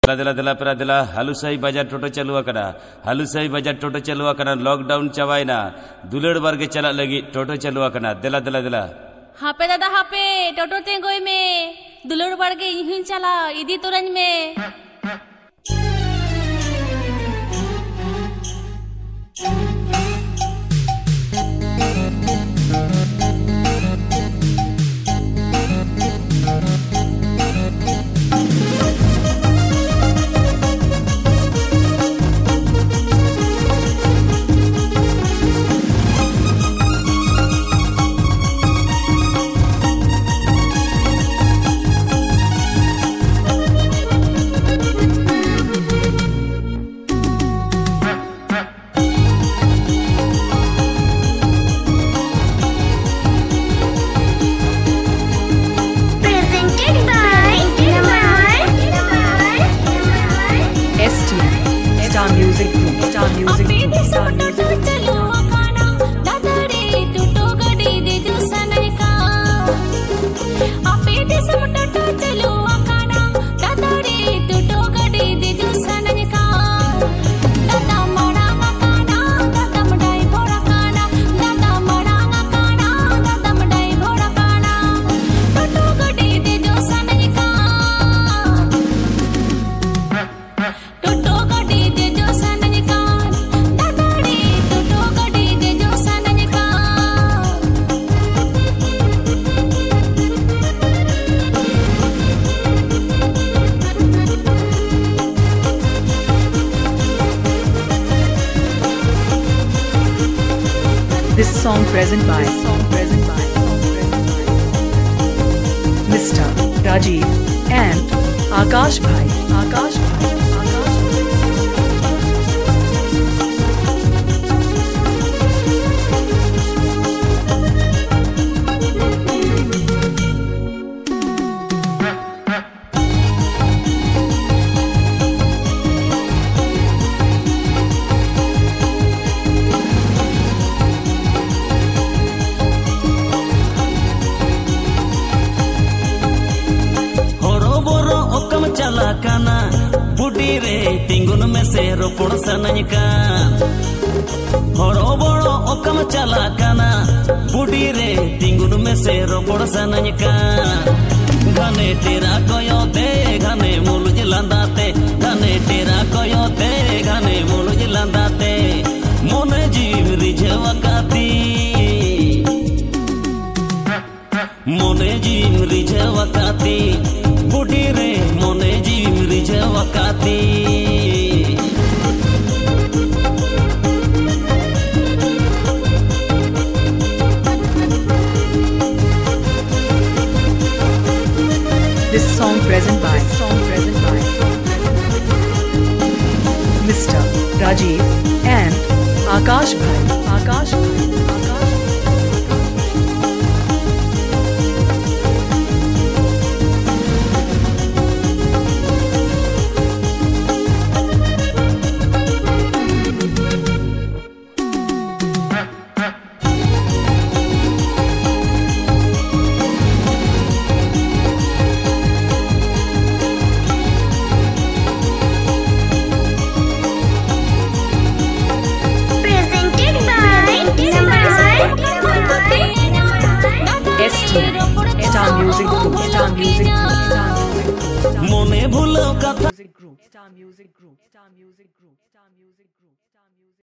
दिला दिला पेरा दिला हालुसाई बाजार टोटो चालू आकना हालुसाई बाजार टोटो चालू आकना लॉकडाउन चाबायना दुलड़ बारगे चला लगी टोटो चालू आकना दिला दिला दिला हापे दादा हापे टोटो ते गोई में दुलड़ बारगे यहीं चला इदी तुरंज में Music group, Star Music group, Star Music group. चलो अकाना दादा रे टूटो गडी दे जो सनई का आपे दिसम टूटो चलो अकाना दादा रे टूटो गडी दे जो सनई का दादा मड़ा अकाना दादा मडाई भोरा काना दादा मड़ा अकाना दादा मडाई भोरा काना टूटो गडी दे जो सनई का टूटो गडी दे जो सनई का दादा रे टूटो गडी दे जो सनई का This song present by Mr. Rajiv and Akash Bhai. चला काना बुढ़ी रे तिंगुन में से रोपण सनई का हरो बड़ो ओकम चला काना बुढ़ी रे तिंगुन में से रोपण सनई का घने तेरा कोयोते घने मुलुज लंदाते घने तेरा कोयोते घने मुलुज लंदाते मोने जीव रिझवकाती मोने जीव रिझवकाती बुढ़ी रे मोने जीव रिझवकाती This song present by Mr. Rajiv and Akash Bhai. StM, Star Music Group, Star Music Group, Star Music Group, मोने भूलो कथा Music Group, Star Music Group, Star Music Group, Star Music Group, Star Music.